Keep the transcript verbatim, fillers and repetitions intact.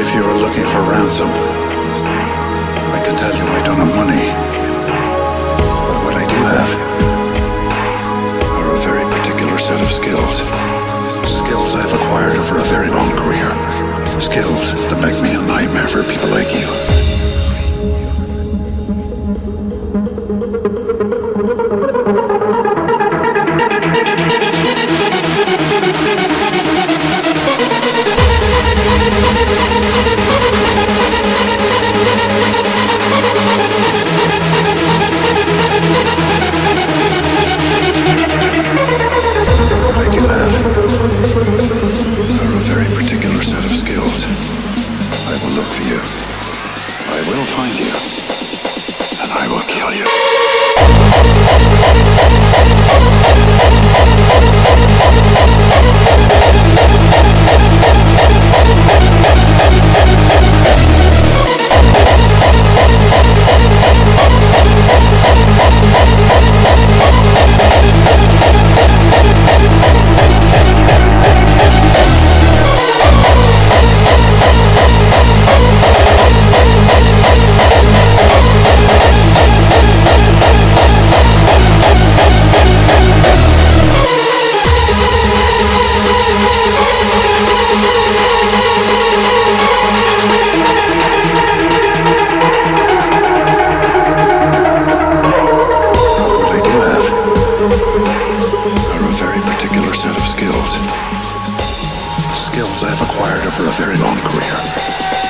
If you are looking for ransom, I can tell you I don't have money. But what I do have are a very particular set of skills. Skills I've acquired over a very long career. Skills that make me a nightmare for people like you. Skills I've acquired over a very long career.